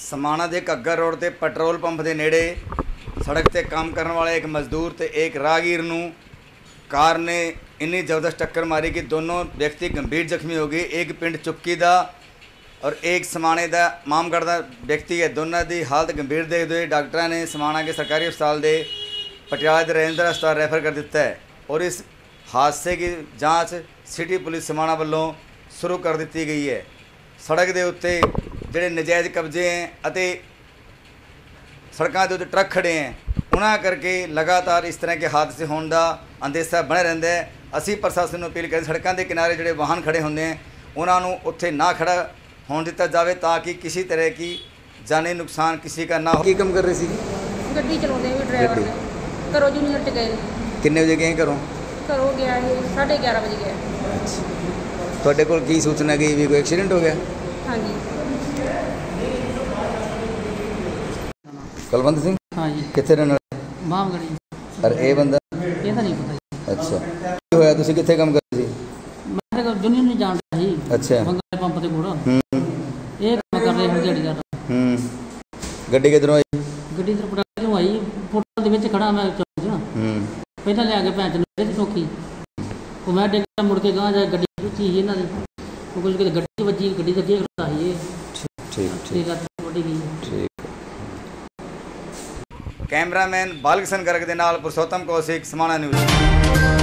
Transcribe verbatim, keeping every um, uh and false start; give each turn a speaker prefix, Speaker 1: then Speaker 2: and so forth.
Speaker 1: समाणा के घग्गर रोड ते petrol pump के नेड़े सड़क ते काम करने वाले एक मजदूर ते एक राहगीर नूं कार ने इन्नी ज़बरदस्त टक्कर मारी कि दोनों व्यक्ति गंभीर जख्मी हो गए। एक पिंड चुक्की का और एक समाणे का मामगढ़ का व्यक्ति है। दोनों की हालत गंभीर देखते हुए डॉक्टर ने समाणा के सरकारी अस्पताल के पटियाला के रजिंदर अस्पताल रैफर कर दिता है और इस हादसे की जाँच सिटी पुलिस समाणा वालों शुरू कर दी गई है। सड़क के उत्ते ਜਿਹੜੇ ਨਜਾਇਜ਼ कब्जे हैं ਅਤੇ सड़कों के उत्ते ट्रक खड़े हैं, उन्होंने करके लगातार इस तरह के हादसे होने का अंदेशा बने रहता है। असी प्रशासन को अपील करें सड़कों के किनारे जोड़े वाहन खड़े होंगे हैं उन्होंने उत्थे ना खड़ा होने दिता जाए ताकि किसी तरह की जानी नुकसान किसी का ना हो। की कम कर रहे सी?
Speaker 2: गड्डी चलाते हुए ड्राइवर ने घरों जूनियर च गए।
Speaker 1: किन्ने बजे गए घरों?
Speaker 2: घरों गया है साढ़े ग्यारह बजे गया।
Speaker 1: अच्छा, थोड़े को की सूचना गई भी कोई एक्सीडेंट हो गया?
Speaker 2: हाँ जी।
Speaker 1: कुलवंत सिंह?
Speaker 3: हाँ जी।
Speaker 1: कितने रहने वाले?
Speaker 3: मामगढ़ी।
Speaker 1: और ये बंदा?
Speaker 3: ये तो नहीं पता।
Speaker 1: अच्छा, की होया तुसी किथे काम कर रहे सी?
Speaker 3: मैं तो जूनियर नहीं जानता जी।
Speaker 1: अच्छा,
Speaker 3: बंगाल पंप ते कोल।
Speaker 1: हम्म,
Speaker 3: ये काम कर रहे हैं दिहाड़ी कर।
Speaker 1: हम्म, गड्डी किधरों आई?
Speaker 3: गड्डी इधर पटाके आई पोर्टल ਦੇ ਵਿੱਚ ਖੜਾ ਮੈਂ ਚੌਂਕ 'ਚ ਨਾ।
Speaker 1: हम्म,
Speaker 3: ਪਹਿਲਾਂ ਲਿਆ ਕੇ ਭੈਣ ਚੋਂ ਤੇ ਸੌਖੀ ਉਹ ਮੈਂ ਡੇਗਾ ਮੁੜ ਕੇ ਗਾਂ ਜਾ ਗੱਡੀ ਉੱਚੀ ਸੀ ਇਹਨਾਂ ਦੀ ਉਹ ਕੁਝ ਕਿਤੇ ਗੱਡੀ ਵੱਜੀ ਗੱਡੀ ਦਾ ਕੀ ਕਰਦਾ ਸੀ ਇਹ
Speaker 1: ठीक ठीक
Speaker 3: ਠੀਕ ਆ ਵੱਡੀ ਗਈ
Speaker 1: ठीक। कैमरामैन बालकिशन गर्ग के नाल पुरुषोत्तम कौशिक समाणा न्यूज़।